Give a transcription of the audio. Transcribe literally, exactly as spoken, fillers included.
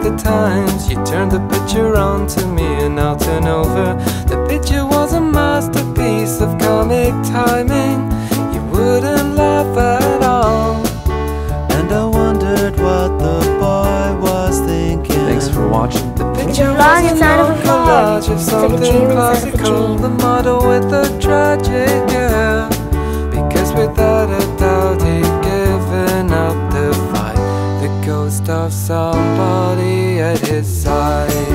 the times you turned the picture on to me and now turn over. The picture was a masterpiece of comic timing. You wouldn't laugh at all, and I wondered what the boy was thinking. Thanks for watching. The picture Flying was a inside of a long cloud. collage of It's like a something dream inside of a classical. dream. The model with the tragic hair, because without a doubt he'd given up the fight. The ghost of somebody at his side.